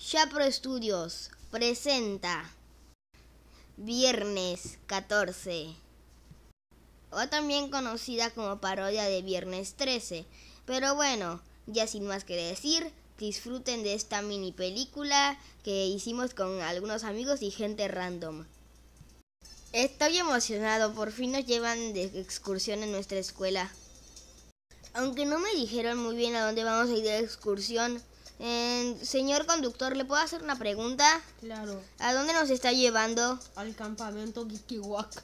Shapro Studios presenta Viernes 14, o también conocida como parodia de Viernes 13. Pero bueno, ya sin más que decir, disfruten de esta mini película que hicimos con algunos amigos y gente random. Estoy emocionado, por fin nos llevan de excursión en nuestra escuela. Aunque no me dijeron muy bien a dónde vamos a ir de excursión. Señor conductor, ¿le puedo hacer una pregunta? Claro. ¿A dónde nos está llevando? Al campamento Kikiwak.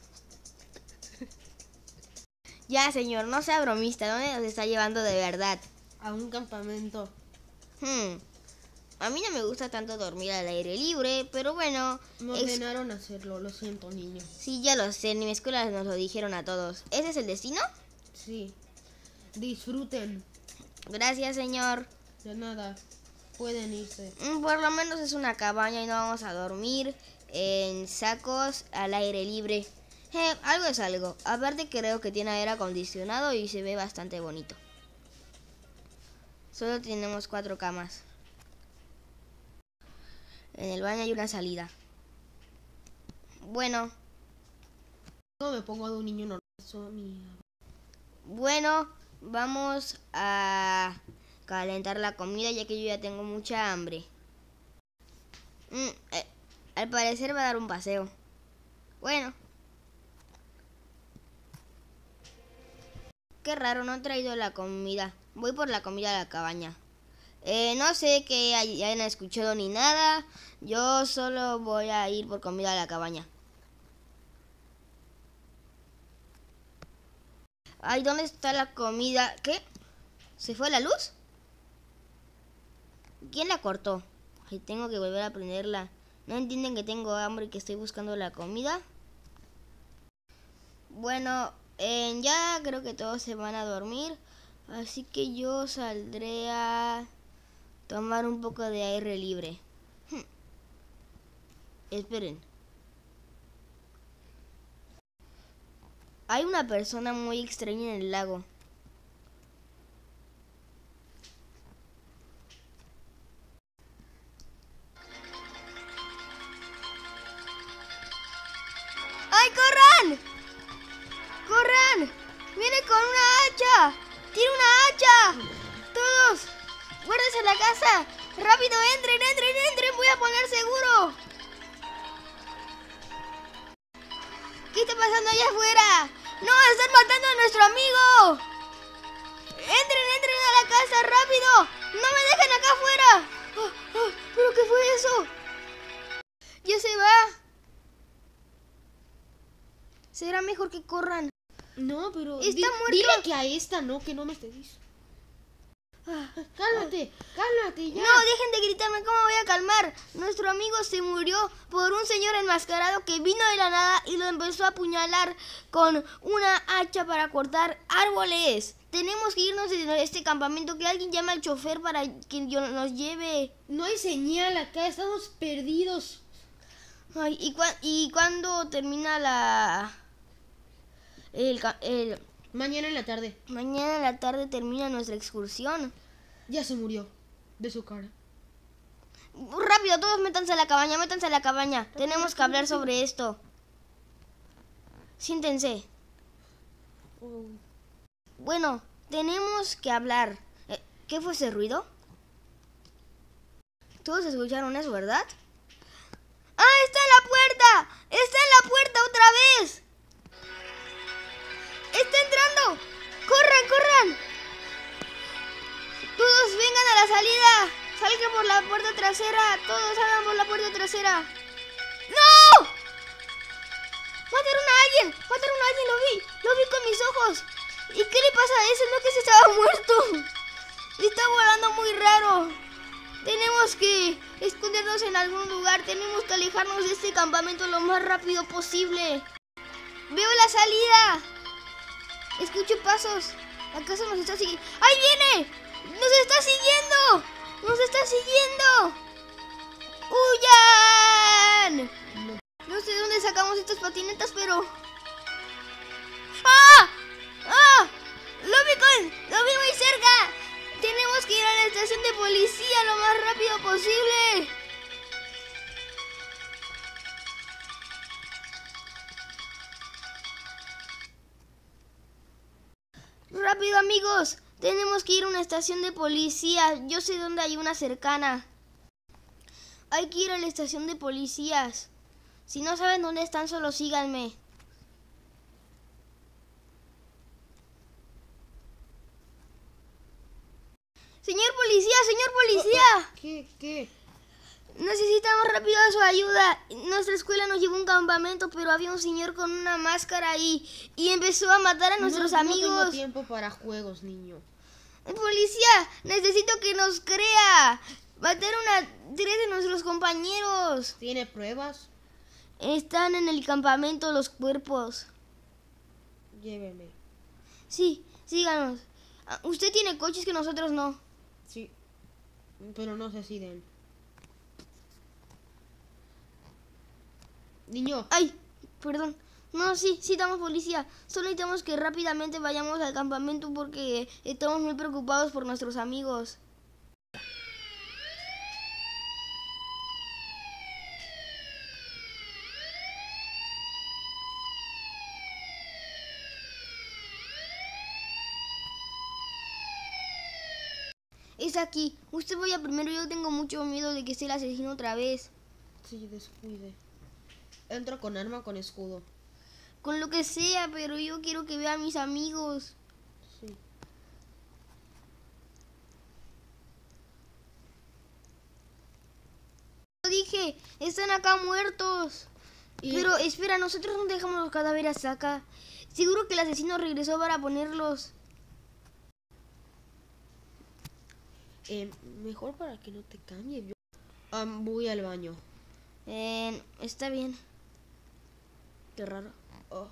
Ya, señor, no sea bromista, ¿a dónde nos está llevando de verdad? A un campamento. A mí no me gusta tanto dormir al aire libre, pero bueno. Me ordenaron hacerlo, lo siento, niño. Sí, ya lo sé, en mi escuela nos lo dijeron a todos. ¿Ese es el destino? Sí. Disfruten. Gracias, señor. De nada. Pueden irse. Por lo menos es una cabaña y no vamos a dormir en sacos al aire libre. Algo es algo. Aparte creo que tiene aire acondicionado y se ve bastante bonito. Solo tenemos 4 camas. En el baño hay una salida. Bueno. No me pongo de un niño normal. Bueno, vamos a calentar la comida ya que yo ya tengo mucha hambre. Al parecer va a dar un paseo. Bueno. Qué raro, no he traído la comida. Voy por la comida a la cabaña. No sé que hayan escuchado ni nada. Yo solo voy a ir por comida a la cabaña. Ay, ¿dónde está la comida? ¿Qué? ¿Se fue la luz? ¿Quién la cortó? Ay, tengo que volver a prenderla. ¿No entienden que tengo hambre y que estoy buscando la comida? Bueno, ya creo que todos se van a dormir. Así que yo saldré a tomar un poco de aire libre. Esperen. Hay una persona muy extraña en el lago. ¡Ay, corran! ¡Corran! ¡Viene con una hacha! ¡Tiene una hacha! ¡Todos! ¡Guárdense en la casa! ¡Rápido, entren, entren, entren! ¡Voy a poner seguro! ¿Qué está pasando allá afuera? ¡No! ¡Están matando a nuestro amigo! ¡Entren, entren a la casa, rápido! ¡No me dejen acá afuera! ¿Pero qué fue eso? ¡Ya se va! Será mejor que corran. No, pero está muerto. Dile que a esta no, que no me estés. Cálmate, cálmate ya. No, dejen de gritarme, ¿cómo voy a calmar? Nuestro amigo se murió por un señor enmascarado que vino de la nada y lo empezó a apuñalar con una hacha para cortar árboles. Tenemos que irnos de este campamento, que alguien llame al chofer para que nos lleve. No hay señal acá, estamos perdidos. Ay, ¿y cuándo termina Mañana en la tarde. Mañana en la tarde termina nuestra excursión. Ya se murió. De su cara. Rápido, todos métanse a la cabaña, métanse a la cabaña. Tenemos que hablar sobre esto. Siéntense. Bueno, tenemos que hablar. ¿Qué fue ese ruido? Todos escucharon eso, ¿verdad? ¡Ah, está en la puerta! ¡Está en la puerta otra vez! ¡Está entrando! ¡Corran, corran! ¡Todos vengan a la salida! ¡Salgan por la puerta trasera! ¡Todos salgan por la puerta trasera! ¡No! ¡Mataron a alguien! ¡Mataron a alguien! ¡Lo vi con mis ojos! ¿Y qué le pasa a ese? ¿No que se estaba muerto? Está volando muy raro. Tenemos que escondernos en algún lugar. Tenemos que alejarnos de este campamento lo más rápido posible. ¡Veo la salida! Escucho pasos. ¿Acaso nos está siguiendo? ¡Ahí viene! ¡Nos está siguiendo! ¡Nos está siguiendo! ¡Huyan! No sé de dónde sacamos estas patinetas, pero... ¡Ah! ¡Ah! ¡Lo vi muy cerca! Tenemos que ir a la estación de policía lo más rápido posible. amigos, tenemos que ir a una estación de policía. Yo sé dónde hay una cercana. Hay que ir a la estación de policías. Si no saben dónde están, solo síganme. Señor policía, señor policía. ¿Qué? Necesitamos rápido su ayuda. Nuestra escuela nos llevó a un campamento, pero había un señor con una máscara ahí y empezó a matar a nuestros amigos. No tengo tiempo para juegos, niño. Policía, necesito que nos crea. Mataron a 3 de nuestros compañeros. ¿Tiene pruebas? Están en el campamento los cuerpos. Lléveme. Sí, síganos. Usted tiene coches que nosotros no. Sí, pero no sé si den. Niño. Ay, perdón. No, sí, estamos policía. Solo necesitamos que rápidamente vayamos al campamento porque estamos muy preocupados por nuestros amigos. Es aquí. Usted vaya primero. Yo tengo mucho miedo de que sea el asesino otra vez. Sí, descuide. Entro con arma o con escudo. Con lo que sea, pero yo quiero que vea a mis amigos. Sí. Lo dije, están acá muertos. Pero espera, nosotros no dejamos los cadáveres acá. Seguro que el asesino regresó para ponerlos. Mejor para que no te cambie. Yo voy al baño. Está bien. Qué raro. Oh.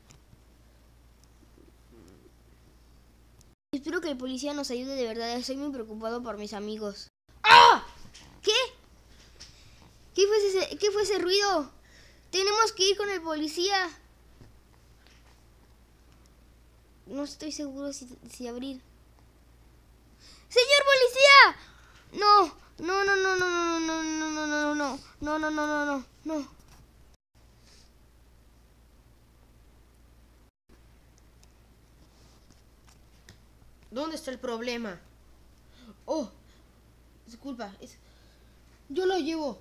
Espero que el policía nos ayude de verdad. Estoy muy preocupado por mis amigos. ¡Ah! ¿Qué? ¿Qué fue ese ruido? Tenemos que ir con el policía. No estoy seguro si abrir. ¡Señor policía! No. No. ¿Dónde está el problema? Oh, disculpa. Yo lo llevo.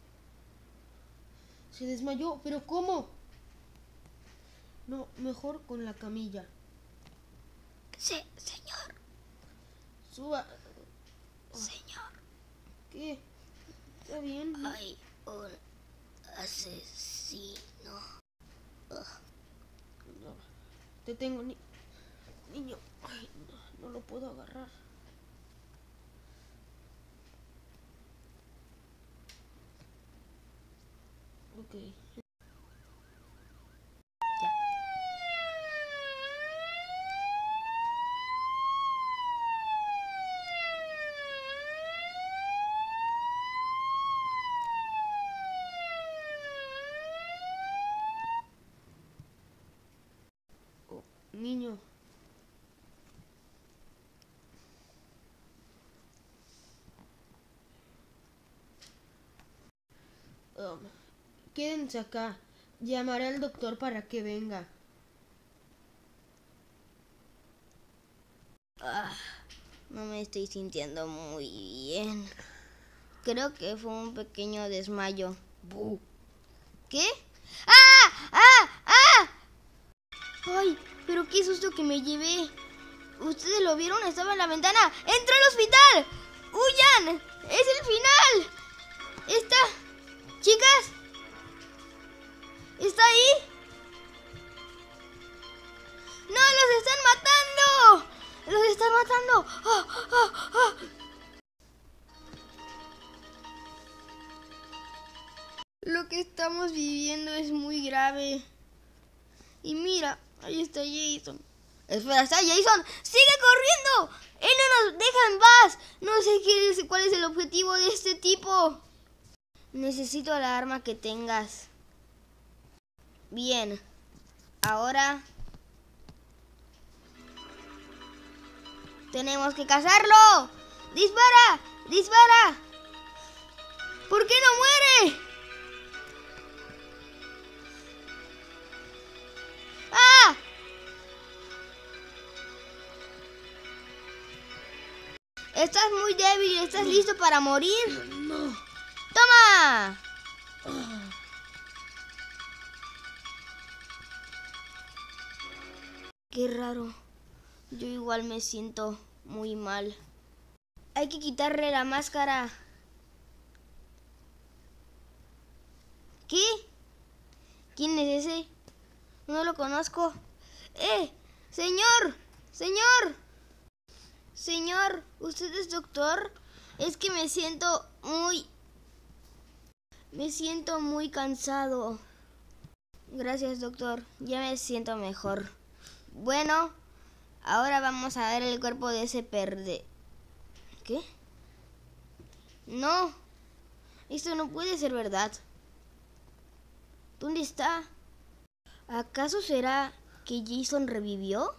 Se desmayó, pero ¿cómo? No, mejor con la camilla. Sí, señor. Suba. Señor. ¿Qué? ¿Está bien? Hay un asesino. No, te tengo, niño. Ay, no lo puedo agarrar. Ok. Niño. Quédense acá. Llamaré al doctor para que venga. No me estoy sintiendo muy bien. Creo que fue un pequeño desmayo. ¡Bu! ¿Qué? ¡Ah! ¡Ay! Pero qué susto que me llevé. ¿Ustedes lo vieron? Estaba en la ventana. ¡Entró al hospital! ¡Huyan! ¡Es el final! ¿Está? ¿Chicas? ¿Está ahí? ¡No! ¡Los están matando! ¡Los están matando! ¡Ah! Lo que estamos viviendo es muy grave. Y mira, ahí está Jason. Espera, ¿está Jason? ¡Sigue corriendo! ¡Él no nos deja en paz! No sé cuál es el objetivo de este tipo. Necesito la arma que tengas. Bien. Ahora tenemos que cazarlo. ¡Dispara! ¡Dispara! ¿Por qué no muere? ¡Ah! Estás muy débil, ¿estás listo para morir? No. ¡Toma! Qué raro. Yo igual me siento muy mal. Hay que quitarle la máscara. ¿Qué? ¿Quién es ese? No lo conozco. ¡Señor! ¡Señor! Señor, ¿usted es doctor? Es que me siento muy cansado. Gracias, doctor. Ya me siento mejor. Bueno, ahora vamos a ver el cuerpo de ese ¿Qué? No. Esto no puede ser verdad. ¿Dónde está? ¿Acaso será que Jason revivió?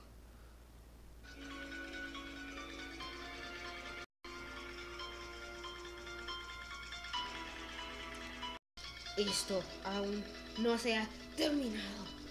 Esto aún no se ha terminado.